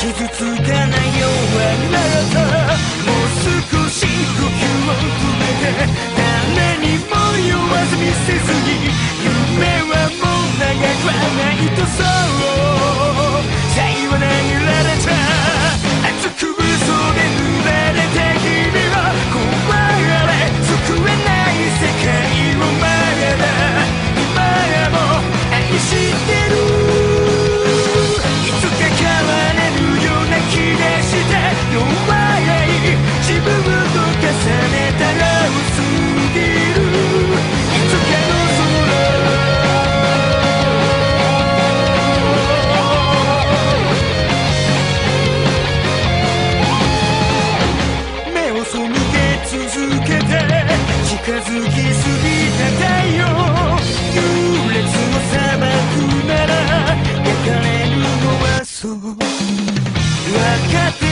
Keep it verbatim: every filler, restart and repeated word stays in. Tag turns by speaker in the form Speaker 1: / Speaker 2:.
Speaker 1: 傷つかないようになったもう少し呼吸を止めて誰にも言わずにせずに夢はもう長くはないとそうさよなられた熱く嘘で濡られた日々は壊れ救えない世界をまだ今も愛してるいつか変われるような気がして弱い自分と重ねたら薄ぎるいつかの空目を背け続けて近づきすぎた太陽優劣の砂漠なら焼かれるのはそう分かって